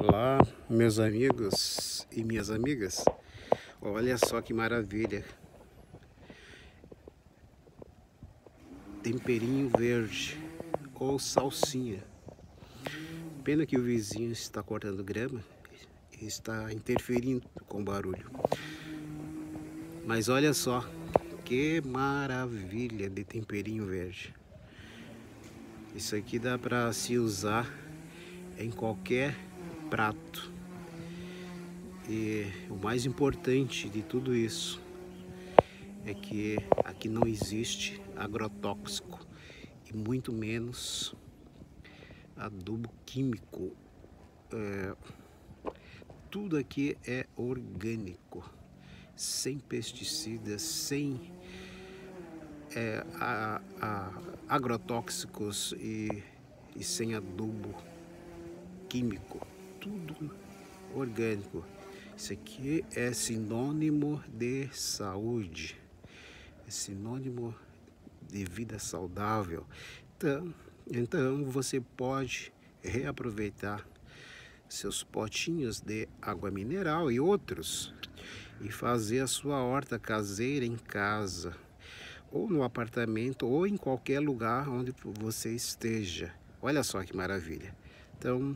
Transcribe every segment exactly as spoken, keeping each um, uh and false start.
Olá, meus amigos e minhas amigas. Olha só que maravilha. Temperinho verde ou salsinha. Pena que o vizinho está cortando grama e está interferindo com o barulho. Mas olha só, que maravilha de temperinho verde. Isso aqui dá para se usar em qualquer prato. E o mais importante de tudo isso é que aqui não existe agrotóxico e muito menos adubo químico. É, tudo aqui é orgânico, sem pesticidas, sem é, a, a, agrotóxicos e, e sem adubo químico, tudo orgânico. Isso aqui é sinônimo de saúde, é sinônimo de vida saudável. Então, então você pode reaproveitar seus potinhos de água mineral e outros e fazer a sua horta caseira em casa, ou no apartamento, ou em qualquer lugar onde você esteja. Olha só que maravilha. Então,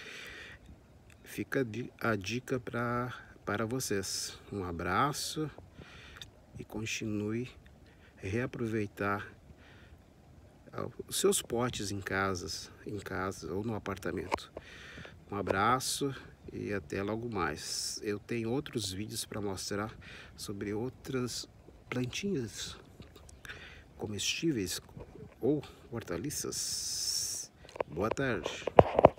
fica a dica pra, para vocês. Um abraço e continue a reaproveitar os seus potes em casas, em casa ou no apartamento. Um abraço e até logo mais. Eu tenho outros vídeos para mostrar sobre outras plantinhas comestíveis ou hortaliças. Boa tarde.